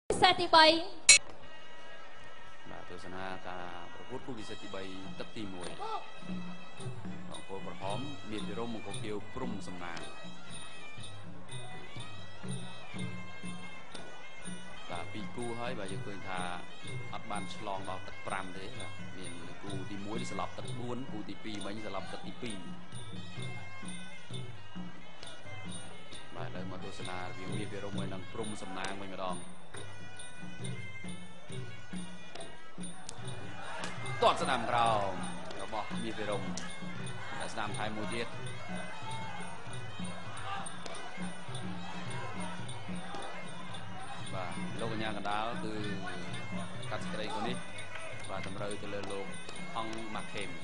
Sa tibay là tôi sẽ nói cả phút cũng sẽ tibay tất ti mùi còn cô bật hóm miền phía đông một cô kêu prum sầm nang và pi cu hơi và giờ cười thà ấp ban slong vào tật pram thế là miền cu đi muối đi sập tật buôn cu ti pi mấy sập tật ti pi mà đây mà tôi sẽ nói miền phía đông mình đang prum sầm nang mình mà đongตอดสนามเราบอกมีไปรงแต่สนามไทยมูเดียดvà lúc nhàกันดาวคือกัดสเกรย์คนนี้vàทำเรื่องจะเลื่อนลงห้องมักเข็ม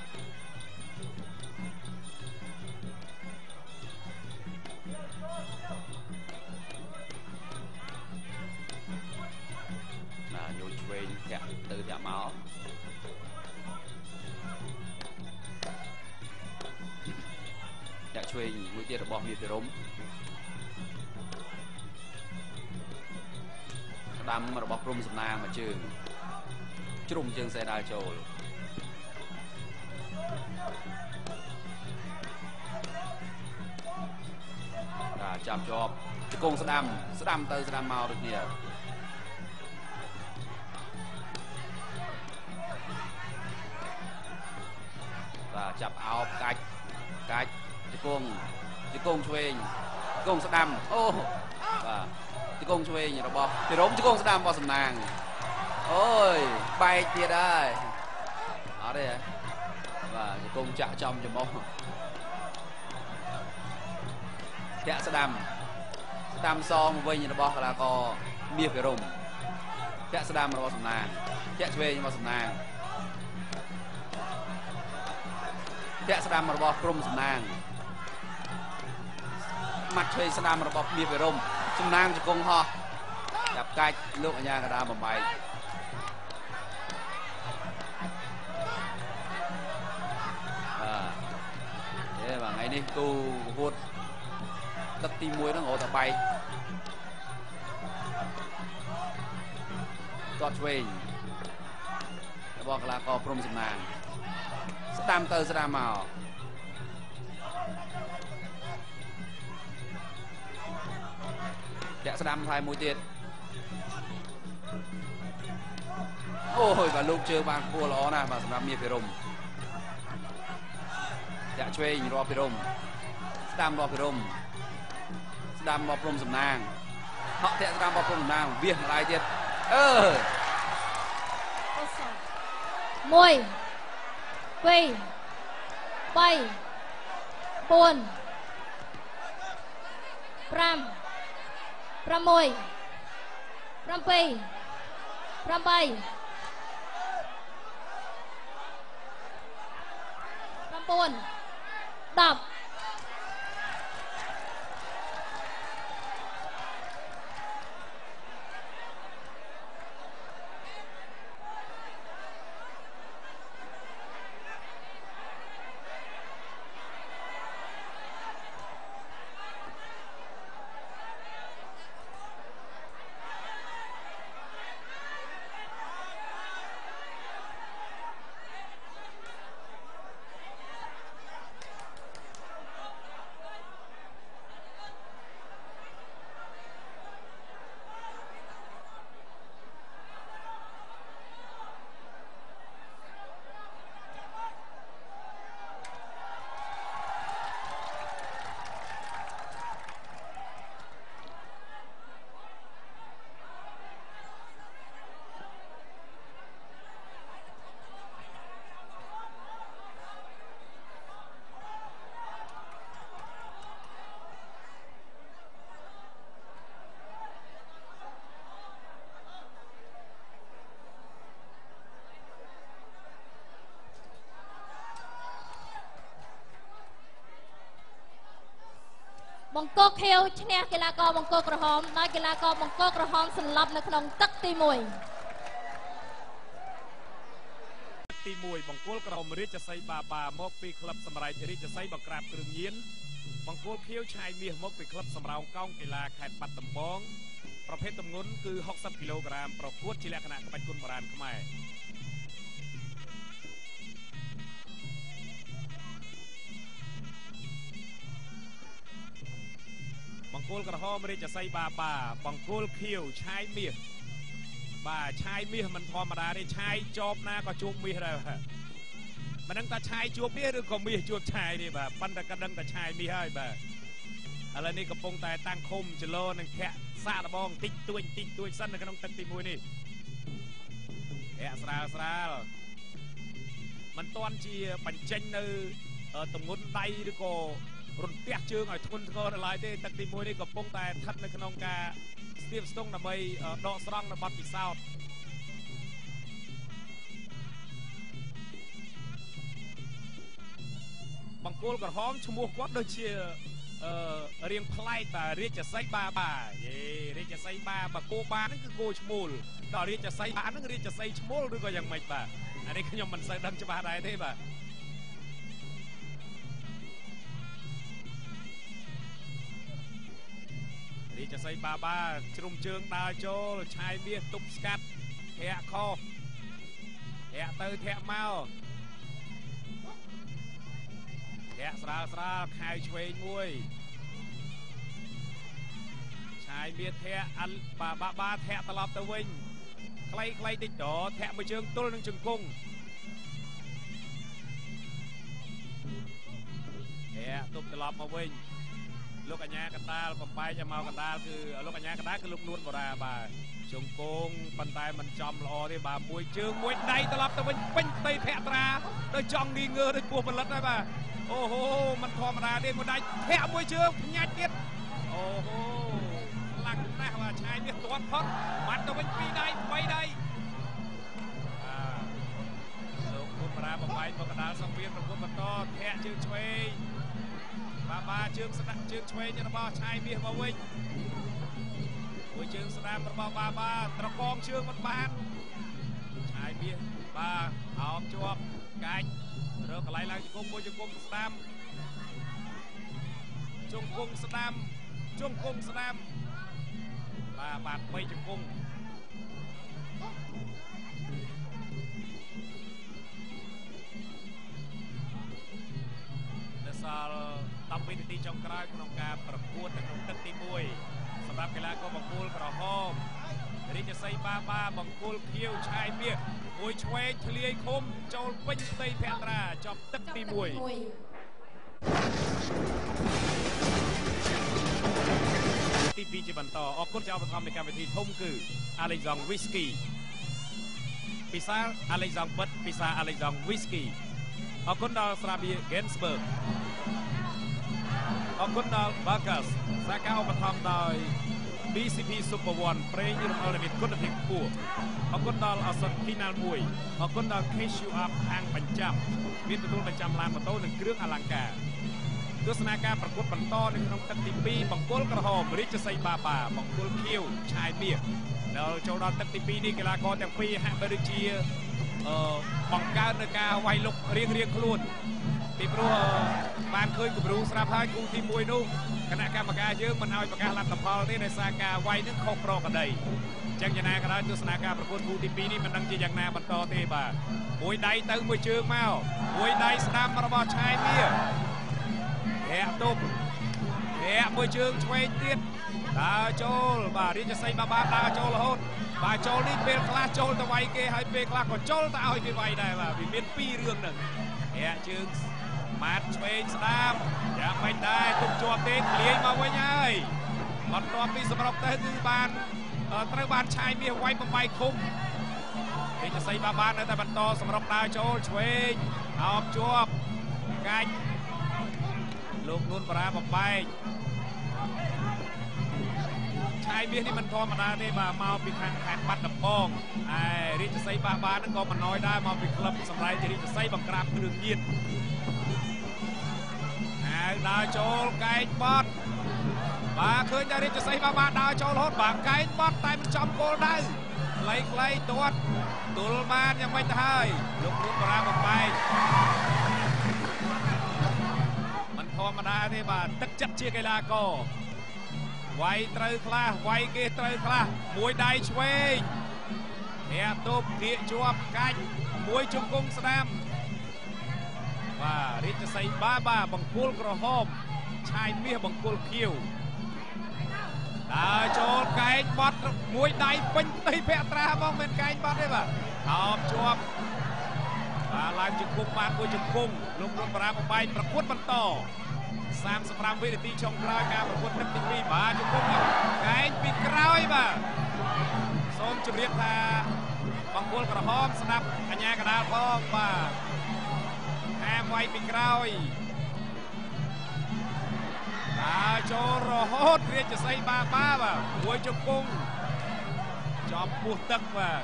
น่ะโยนช่วยแกะตื่นจากเมาอยากช่วยมือเตี้ยระบอกมีไปล้มดำระบอกรุมสำนางมาจึงจุ่มจึงเซดาโจลจับจอบจะโกงสดำเตอสดำเมาดึกเนี่ยจับเอากัดจะโกงช่วยโกงสดำโอ้จะโกงช่วยอย่างเราบอกจะล้มจะโกงสดำบอสำนางโอ้ยไปเทียได้เอาได้vàจะโกงจะจอมจะมองแกะสดำซองวิ่งอย่างเราบอกlà có miệt về rùngแกะสดำเราบอสำนางแกะช่วยบอสำนางแกะสดำระบบกรมสำนางมัดช่วยสดำระบบมีไปร่มสำนางจะกงหอจับไก่ลูกอัญญากระดาบใบเนี่ยว่าไงนี่กูพูดตัดตีมวยต้องโหต่อไปก็ช่วยระบบกลากรกรมสำนางสดำเตอสดำเมาแกะสดำไทยมวยเตียดโอ้ยvàลูกเจอบางพัวล้อนะมาสำหรับเมียพิรมจะช่วยรอพิรมสดำรอพิรมสดำรอพรมสำนางเหาะแกะสดำรอพรมสำนางเบี้ยอะไรเตียดมวยปีไปปูนพรำมวยพรำปีพรำใบพรำปูนดับบงโกเขียวชนะกีฬากรบงโกกระหอมนายกีฬากรบงโกกระหอมสลับในขนมตักตีมวยตีมวยบงโกกระหอมริจไซบาบามกปีคลับสมัยริจไซบังกราบกรึงยินบงโกเขียวชายเมียมกปีคลับสมัยกองกีฬาแข่งปัตตบอง ปប្រភេទទម្ងន់គឺ60គីឡូក្រាមប្រកួតជាលក្ខណៈក្បាច់គុនបុរាណខ្មែរបង្គោលក្រហមរាជសីបាបាបង្គោលខៀវឆាយមាសបាទឆាយមាសមិនធម្មតាទេឆាយជាប់ណាក៏ជួបមាសដែរមិនដឹងថាឆាយជួបមាសឬក៏មាសជួបឆាយទេបាទប៉ុន្តែក៏ដឹងតែឆាយមាសហើយបាទឥឡូវនេះកំពុងតែតាំងឃុំចលោនឹងធាក់សាកដបងតិចតួចសិននៅក្នុងទឹកទី1នេះធាក់ស្រាលមិនទាន់ជាបញ្ចេញនៅទម្ងន់ដៃឬក៏រន្ទះជើងឲ្យធ្ងន់ធ្ងរនៅឡើយទេទឹកទី1នេះកំពុងតែស្ថិតនៅក្នុងការស្ទាបស្ទង់ដើម្បីដកស្រង់នៅបទពិសោធន៍បង្គោលក្រហមឈ្មោះគាត់ដូចជារៀងប្លែកបាទរាជសីបាបាយេរាជសីបាបគោបាហ្នឹងគឺគោឈ្មោលដល់រាជសីបាហ្នឹងរាជសីឈ្មោលឬក៏យ៉ាងម៉េចបាទអានេះខ្ញុំមិនសូវដឹងច្បាស់ដែរទេបាទរាជសីបាបាជ្រុំជើងដើរចូលឆាយមាសទប់ស្កាត់ធាក់ខុសធាក់ទៅធាក់មកធាក់ស្រាលខៅឆ្វេងមួយឆាយមាសធាក់បាធាក់ត្រឡប់ទៅវិញខ្លីតិចតធាក់មួយជើងទល់នឹងជង្គង់ធាក់ទប់ត្រឡប់មកវិញលោកអញ្ញាកណ្ដាលបំបែកឲ្យមកកណ្ដាលគឺលោកអញ្ញាកណ្ដាលគឺលោកនួនបូរ៉ាបាទជង្គង់ប៉ុន្តែមិនចំល្អទេបាទមួយជើងមួយដៃត្រឡប់ទៅវិញពេញផ្ទៃភក្ត្រាដោយចង់ងីងើដូចពោះផលិតហើយបាទអូហូមិនធម្មតាទេមួយដៃធាក់មួយជើងផ្ញាច់ទៀតអូហូខ្លាំងណាស់បាទឆាយមាសទាត់ផុតបាត់ទៅវិញ2ដៃ3ដៃលោកនួនបូរ៉ាបំបែកមកកណ្ដាលសង្វៀនប្រកួតបន្តធាក់ជើងឆ្វេងបាជើងស្ដាប់ជើងឆ្វេងរបស់ឆាយមាសមកវិញមួយជើងស្ដាប់របស់បាត្រកងជើងមិនបានឆាយមាសបាទអោបជាប់កាច់រើកន្លែងឡើងជង្គង់មួយជង្គង់ស្ដាំជង្គង់ស្ដាំបាទ3ជង្គង់សល់10វិនាទីចុងក្រោយក្នុងការប្រកួតនៅក្នុងទឹកទី1សម្រាប់កីឡាករបង្គោលក្រហមរាជសីបាបង្គោលខៀវឆាយមាសមួយឆ្វេងធ្លាយឃុំចូលពេញផ្ទៃភក្ត្រាចប់ទឹកទី1ទី2ជាបន្តអរគុណចំឧបត្ថម្ភនៃកម្មវិធីធំគឺ Alexandre Whisky ពិសា Alexandre បិទពិសា Alexandre Whisky អរគុណដល់ស្រាបៀរ Gensberg អរគុណដល់ Bagas សាខាឧបត្ថម្ភដោយ BCP Super One ប្រេងរំអិលមានគុណភាពខ្ពស់អរគុណដល់អសត់ Final 1អរគុណដល់ Cashew Up ហាងបញ្ចាំមានទទួលបញ្ចាំឡានម៉ូតូនិងគ្រឿងអលង្ការទស្សនាការប្រកួតបន្តនៅក្នុងទឹកទី2បង្គោលក្រហមរាជសីបាបង្គោលខៀវឆាយមាសដល់ចូលដល់ទឹកទី2នេះកីឡាករទាំងពីរហាក់បីដូចជាបង្កើននៅការវាយលុករៀងខ្លួនពីព្រោះបានឃើញគំរូស្រាប់ហើយគូទី1នោះគណៈកម្មការយើងមិនឲ្យប្រកាសលទ្ធផលទេដោយសារការវាយនឹងខុសប្រក្រតីអញ្ចឹងយ៉ាងណាក៏ដោយទស្សនាការប្រកួតគូទី2នេះមិនដឹងជាយ៉ាងណាបន្តទេបាទមួយដៃទៅមួយជើងមកមួយដៃស្ដាំរបស់ឆាយមាសធាក់ទប់ធាក់មួយជើងឆ្វេងទៀតដើរចូលបាទរាជសីបាដើរចូលរហូតបាទចូលនេះពេលខ្លះចូលទៅវាយគេហើយពេលខ្លះក៏ចូលទៅឲ្យគេវាយដែរបាទវាមាន2រឿងហ្នឹងធាក់ជើងម៉ាត់ឆ្វេងស្ដាំយ៉ាងមិនដែរទុកជាប់ទេធ្លាយមកវិញហើយបន្ទាប់ពីសម្រុកទៅគឺបានត្រូវបានឆាយមាសវាយបំបែកឃុំរាជសីបានៅតែបន្តសម្រុកដើរចូលឆ្វេងអោបជាប់កាច់លោកនួនបូរ៉ាបំបែកឆាយមាសនេះមិនធម្មតាទេបាទមកពីខាងខេត្តបាត់ដំបងហើយរាជសីបាហ្នឹងក៏មិនណយដែរមកពីក្លឹបសម្រាប់រាជសីបង្ក្រាបគ្រឿងញៀនហើយដើរចូលកែងបត់បាទឃើញតែរាជសីបាដើរចូលរហូតបាទកែងបត់តែមិនចំគោលដៅខ្លីទាត់ទល់បានយ៉ាងម៉េចទៅហើយលោកនួនបូរ៉ាបំបែកមិនធម្មតាទេបាទទឹកចិត្តជាកីឡាករវាយត្រូវខ្លះវាយគេត្រូវខ្លះមួយដៃឆ្វេងអ្នកទប់គៀកជាប់កាច់មួយជង្គង់ស្ដាំបាទរាជសីបាបង្គោលក្រហមឆាយមាសបង្គោលខៀវដើរចូលកែងបត់មួយដៃពេញផ្ទៃភក្ត្រាបងមិនកែងបត់ទេបាទអោបជាប់បាទឡើងជង្គង់បានមួយជង្គង់លោករុនបារាបបាយប្រកួតបន្ត35វិនាទីចុងក្រោយការប្រកួតទឹកទី2បាទជង្គង់កែងពីក្រោយបាទសូមជម្រាបថាបង្គោលក្រហមស្ដាប់អញ្ញាកដាលផងបាទហាមវាយពីក្រោយដើរចូលរហូតរាជសីបាបាទមួយជង្គង់ចំពោះទឹកបាទ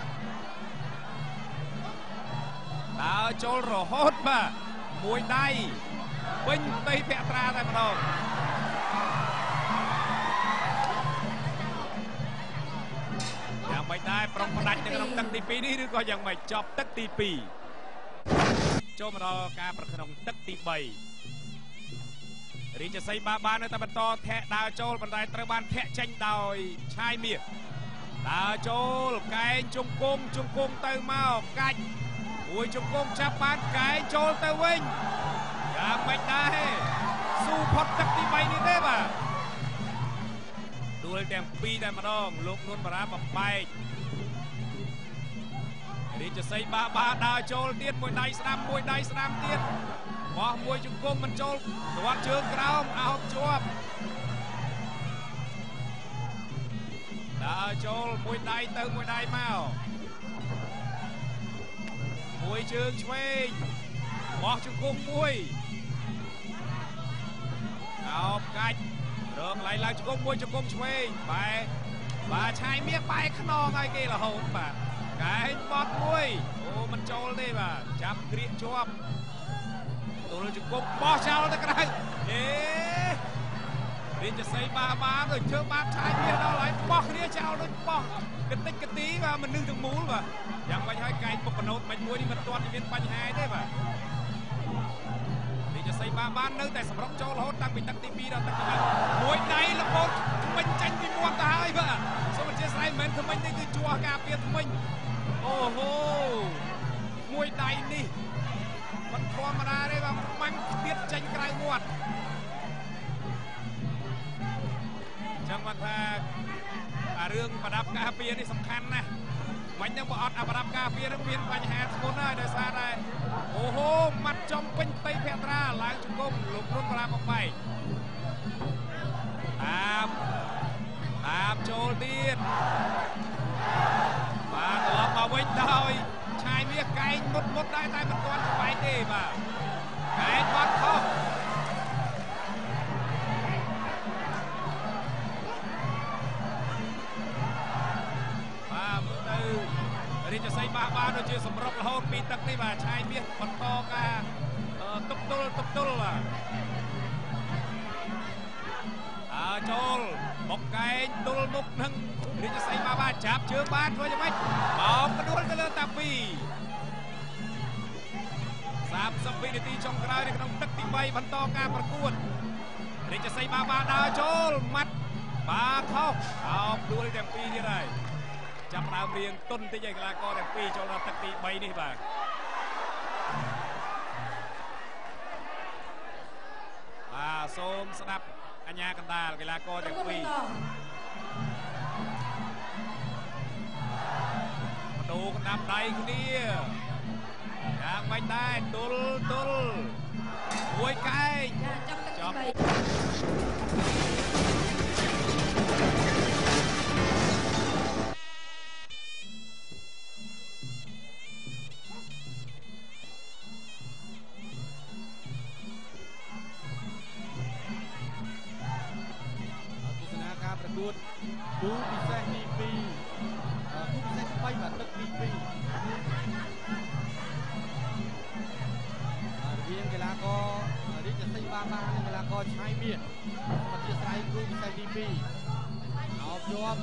ដើរចូលរហូតបាទមួយដៃពេញផ្ទៃភក្ត្រាតែម្ដងយ៉ាងមិនដែរប្រុងផ្ដាច់នៅក្នុងទឹកទី2នេះឬក៏យ៉ាងមិនចប់ទឹកទី2ចូលមកដល់ការប្រក្នុងទឹកទី3រាជសីបានៅតែបន្តធាក់ដើរចូលប៉ុន្តែត្រូវបានធាក់ចេញដោយឆាយមាសដើរចូលកែងជង្គង់ទៅមកកាច់មួយជង្គង់ចាប់បានកែងចូលទៅវិញយ៉ាងមិនដែរស៊ូផុតទឹកទី3នេះទេបាទដួលទាំងពីរតែម្ដងលោកនួនបារាបបែករាជសីបាដើរចូលទៀតមួយដៃស្ដាំទៀតបោះមួយជង្គង់មិនចូលទាត់ជើងក្រោមអោបជាប់ដើរចូលមួយដៃទៅមួយដៃមកមួយជើងឆ្វេងបោះជង្គង់មួយអោបកាច់រងឡៃឡើងជង្គង់មួយជង្គង់ឆ្វេងបាទឆាយមាសបែកខ្នងឲ្យគេរហូតបាទកែងបត់មួយអូមិនចូលទេបាទចាប់ក្រៀកជាប់ទល់ជង្គង់បោះចោលទៅក្រៅរាជសីបាដូចធ្វើបាបឆាយមាសដល់ហើយបោះគ្នាចោលដូចបោះកតិចកទីបាទមនុស្សទាំងមូលបាទយ៉ាងមិនហើយកែងបុកកណូតមិនមួយនេះមិនទាន់មានបញ្ហាទេបាទរាជសីបានៅតែសម្រុកចូលរហូតតាំងពីទឹកទី2ដល់ទឹកទី3មួយដៃលបោតមិញចាញ់ពីមាត់ទៅហើយបាទសូមអធិស្ឋានមិនមែនថ្មិញទេគឺជួសការពារថ្មិញអូហូមួយដៃនេះមិនធម្មតាទេបាទបាញ់ទៀតចេញក្រៅមាត់ចាំមកថារឿងប្រដាប់ការពារនេះសំខាន់ណាស់មិននឹងបើអត់ប្រដាប់ការពារនឹងមានបញ្ហាធ្ងន់ហើយដោយសារតែអូហូម៉ាត់ចំពេញផ្ទៃភក្ត្រាឡើងជង្គង់លោករុនបារាបបែកតាមចូលទៀតបាទត្រឡប់មកវិញដោយឆាយមាសកែងមុតដែរតែមិនទាន់ស្បែកទេបាទកែងបាត់ខុសរាជសីបាដូចជាសម្រុករហូតពីទឹកនេះបាទឆាយមាសបន្តការទប់ទល់បាទចូលបុកកែងទល់មុខនឹងរាជសីបាចាប់ជើងបានធ្វើយ៉ាងម៉េចបោកផ្ដួលទៅលើតាពី30វិនាទីចុងក្រោយនៅក្នុងទឹកទី3បន្តការប្រកួតរាជសីបាដើរចូលម៉ាត់បាខុសអោបដួលទាំងពីរទៀតហើយចាប់ដើមរៀងទុនតិចឲ្យកីឡាករទាំងពីរចូលដល់ទឹកទី3នេះបាទសូមស្ដាប់អញ្ញាកណ្ដាលកីឡាករទាំងពីរបដូរកណ្ដាប់ដៃគ្នាយ៉ាងមិនដែរទល់មួយកែងចាប់គូពិសេសទី2គូពិសេស3បាទទឹកទី2រវាងកីឡាកររាជសីបានិងកីឡាករឆាយមាសអធិស្ឋានគូពិសេសទី2អោបជាប់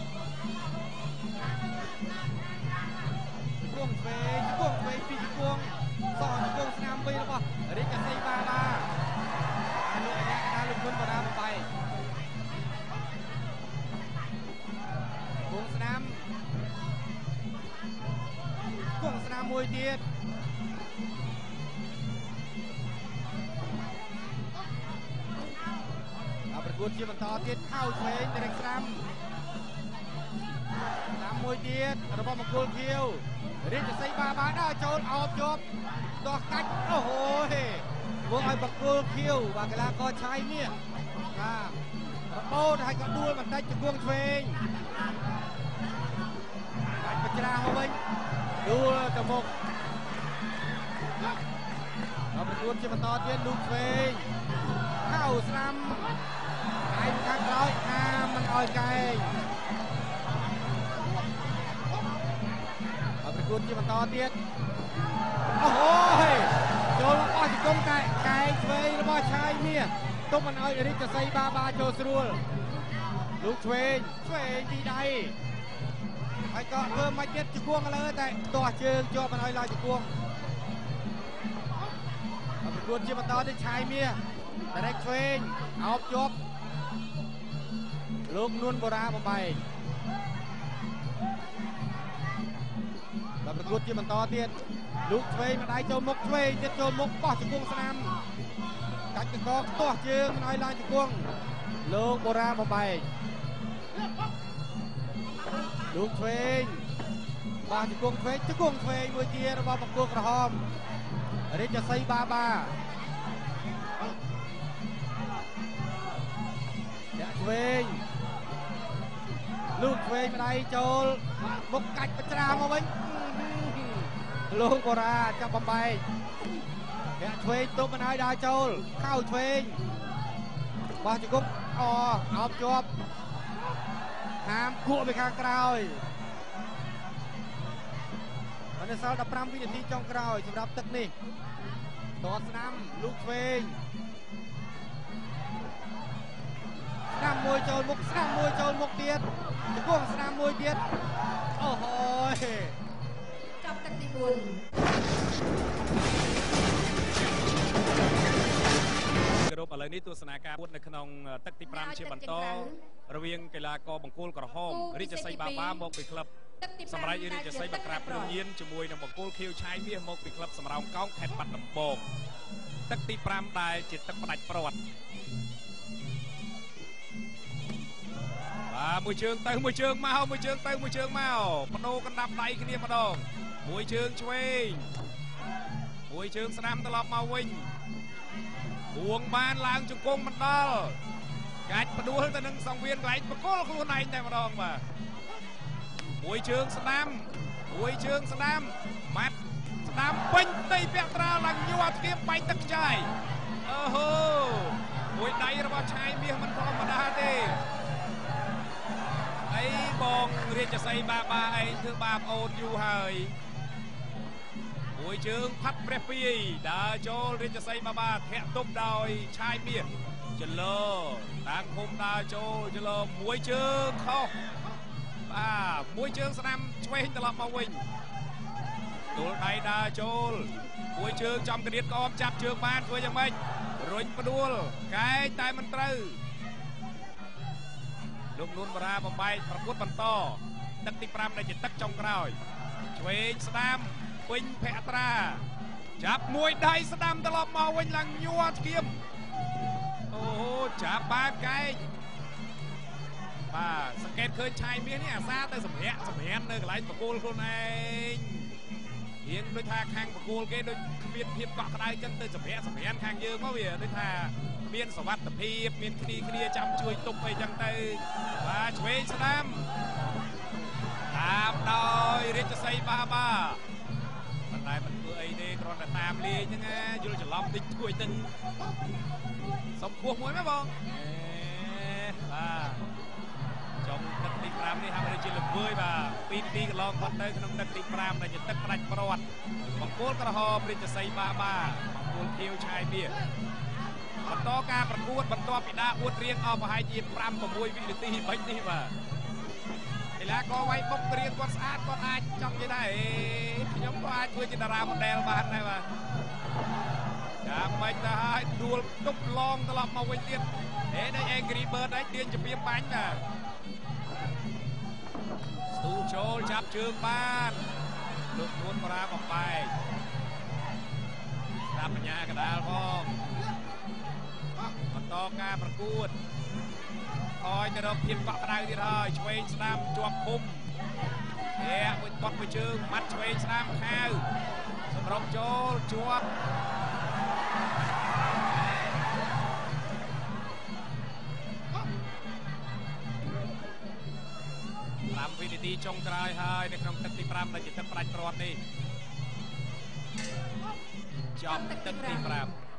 ជង្គង់ឆ្វេងពីជង្គង់សងជង្គង់ស្នាមវិញរបស់រាជសីបាលោកអាញាកណ្ដាលលោកគុណបដាបែកមួយទៀតប្រកួតជាបន្តទៀតខោឆ្វេងទៅរែកស្ដាំមួយទៀតរបស់មង្គលខៀវរាជសីបាដើរចូលអោបជាប់ដោះកាច់អូហូធ្វើឲ្យមង្គលខៀវបាទកីឡាករឆៃនេះបាទរបូតឲ្យក៏ដួលបន្តិចជង្គង់ឆ្វេងបាច់បច្រាស់មកវិញដួលទៅមុខប្រកួតជាបន្តទៀតលូកឆ្វេងខោស្ដាំឯងខាងក្រោយហាមមិនឲ្យកែងប្រកួតជាបន្តទៀតអូហូចូលបោះជង្គង់កែងឆ្វេងរបស់ឆាយមាសទុំមិនឲ្យរាជសីបាចូលស្រួលលូកឆ្វេងទីដៃហើយក៏ធ្វើមកទៀតជង្គង់លើតែទាស់ជើងជាប់មិនឲ្យឡើងជង្គង់ប្រកួតជាបន្តទៀតឆាយមាសតែឆ្វេងអោបជាប់លោកនួនបូរ៉ាបំបែកប្រកួតជាបន្តទៀតលោកឆ្វេងម្ដាយចូលមុខឆ្វេងទៀតចូលមុខបោះជង្គង់ស្នាមកាច់កកទាស់ជើងមិនឲ្យឡើងជង្គង់លោកបូរ៉ាបំបែកលោកឆ្វេងបោះជង្គង់ឆ្វេងមួយទៀតរបស់បង្គោលក្រហមរាជសីបាអ្នកឆ្វេងលោកឆ្វេងម្ដាយចូលមុខកាច់បច្រាមកវិញលោកបូរ៉ាចាប់បំបែកអ្នកឆ្វេងទុំមិនឲ្យដើរចូលខោឆ្វេងបោះជង្គង់អោបជាប់ហាមគក់ពីខាងក្រោយបានសល់15វិនាទីចុងក្រោយសម្រាប់ទឹកនេះតស្នាមលោកឆ្វេងស្នាមមួយចូលមុខទៀតជង្គង់ស្នាមមួយទៀតអូហូចាប់ទឹកទី4 គ្រប់ឥឡូវនេះទស្សនាការពួតនៅក្នុងទឹកទី5ជាបន្តរវាងកីឡាករបង្គោលក្រហមរាជសីបាមកពីក្លឹបសម្រាប់រាជសីបាក្រាបព្រំញៀនជាមួយនឹងបង្គោលខៀវឆាយមាសមកពីក្លឹបសំរោងកោងខេត្តបាត់ដំបងទឹកទី5ដែលជាទឹកផ្ដាច់ព្រាត់មួយជើងទៅមួយជើងមកបដូរកណ្ដាប់ដៃគ្នាម្ដងមួយជើងឆ្វេងមួយជើងស្ដាំត្រឡប់មកវិញបួងបានឡើងជង្គង់មិនដល់កាច់ផ្ដួលទៅនឹងសង្វៀនកន្លែងបកលខ្លួនឯងតែម្ដងបាទមួយជើងស្ដាំម៉ាត់ស្ដាំពេញទីពាក់ត្រាឡើងញ័រស្គៀបបែកទឹកខ្ចាយអូហូមួយដៃរបស់ឆាយមាសមិនធម្មតាទេអីបងរាជសីបាឯងធ្វើបាបអូនយូរហើយមួយជើងផាត់ព្រះពីដើរចូលរាជសីបាធាក់ទប់ដោយឆាយមាសចលោតាមឃុំដើរចូលចលោមួយជើងខុសមួយជើងស្ដាំឆ្វេងត្រឡប់មកវិញទល់ដៃដើរចូលមួយជើងចំកណ្ដៀតក្អមចាប់ជើងបានធ្វើយ៉ាងម៉េចរុញផ្ដួលកែងតែមិនត្រូវលោកនួនបូរ៉ាបំបែកប្រកួតបន្តទឹកទី5ដែលជាទឹកចុងក្រោយឆ្វេងស្ដាំពេញភក្ត្រាចាប់មួយដៃស្ដាំត្រឡប់មកវិញឡើងញ័រស្គៀមអូចាប់បានកែងសង្កេតឃើញឆាយមាសនេះអាសាទៅសម្រាកនៅកន្លែងបកគោលខ្លួនឯងរៀងដូចថាខាងបកគោលគេដូចគ្មានភាពកក់ក្ដៅចឹងទៅសម្រាកខាងយើងមកវាដូចថាមានសវត្ថភាពមានគ្នាចាំជួយទប់អីចឹងទៅឆ្វេងស្ដាំតាមដោយរាជសីបាប៉ុន្តែមិនធ្វើអីទេគ្រាន់តែតាមលេងហ្នឹងយល់ច្រឡំតិចទួយទៅសុំពោះមួយមែនបងចុងទឹកទី5នេះហាក់បីជាល្វើយ2នាទីកន្លងផុតទៅក្នុងទឹកទី5ដែលជាទឹកផ្ដាច់ព្រាត់បង្គោលក្រហមរាជសីបាបង្គោលខៀវឆាយមាសបន្តការប្រកួតបន្ទាប់ពីដាអួតរៀងអស់ប្រហែលជា5-6វិនាទីបាញ់នេះកីឡាករវាយបុករៀងគាត់ស្អាតគាត់អាចចង់និយាយដែរខ្ញុំក៏អាចធ្វើជាតារាម៉ូដែលបានដែរចាំមិនទៅឲ្យដួលទប់ឡងត្រឡប់មកវិញទៀតនៅ Angry Bird ឯងទាញជំរាបបាញ់ស្ទូចូលចាប់ជើងបានលោកនួនបារាបំបែកតាមបញ្ញាកដាលផងបន្តការប្រកួតអោយទៅរកភាពកក់ក្ដៅទៀតហើយឆ្វេងស្ដាំជាប់ភូមិមួយបត់មួយជើងម៉ាត់ឆ្វេងស្ដាំខាវសម្រុំចូលជាប់5 វិនាទីចុងក្រោយហើយនៅក្នុងទឹកទី5ដែលជាទឹកផ្ដាច់ព្រាត់នេះចំទឹកទី5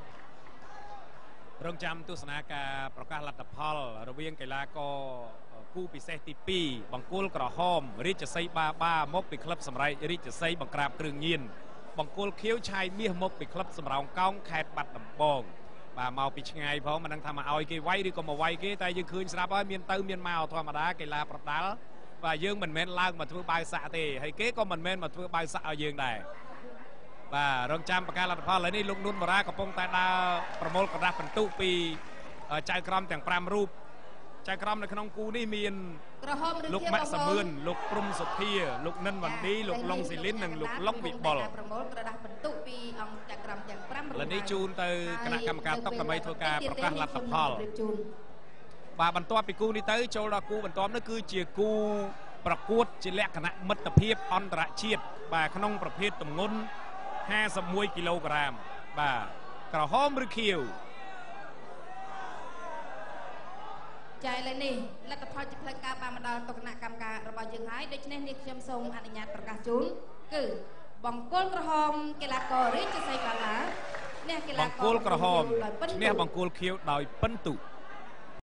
រងចាំទស្សនាការប្រកាសលទ្ធផលរវាងកីឡាករគូពិសេសទី2បង្គោលក្រហមរាជសីបាមកពីក្លឹបសម្រេចរាជសីបង្ក្រាបគ្រឿងញៀនបង្គោលខៀវឆាយមាសមកពីក្លឹបសម្រោងកោងខេត្តបាត់ដំបងបាទមកពីឆ្ងាយផងមិនដឹងថាមកឲ្យគេវាយឬក៏មកវាយគេតែយើងឃើញស្រាប់ហើយមានទៅមានមកធម្មតាកីឡាប្រដាល់បាទយើងមិនមែនឡើងមកធ្វើបាវសាក់ទេហើយគេក៏មិនមែនមកធ្វើបាវសាក់ឲ្យយើងដែរបាទរងចាំប្រកាសលទ្ធផលឥឡូវនេះលោកនួនបារាកំពុងតែដើរប្រមូលក្រដាស់បន្ទុកពីចៅក្រមទាំង5រូបចៅក្រមនៅក្នុងគូនេះមានលោកម៉ាក់សមឿនលោកព្រំសុធាលោកនិនវណ្ឌីលោកឡុងស៊ីលីននិងលោកឡុងវិបុលប្រមូលក្រដាស់បន្ទុកពីអង្គចៅក្រមទាំង5 រូបឥឡូវនេះជូនទៅគណៈកម្មការតុដើម្បីធ្វើការប្រកាសលទ្ធផលបាទបន្ទាប់ពីគូនេះទៅចូលដល់គូបន្ទាប់នោះគឺជាគូប្រកួតជាលក្ខណៈមិត្តភាពអន្តរជាតិបាទក្នុងប្រភេទទម្ងន់51 គីឡូក្រាមបាទក្រហមឬខៀវចាឥឡូវនេះលទ្ធផលជាផ្លូវការបានមកដល់តុគណៈកម្មការរបស់យើងហើយដូច្នេះនេះខ្ញុំសូមអនុញ្ញាតប្រកាសជូនគឺបង្គោលក្រហមកីឡាកររាជសីបាឡាអ្នកកីឡាករបង្គោលក្រហមឈ្នះបង្គោលខៀវដោយពិន្ទុ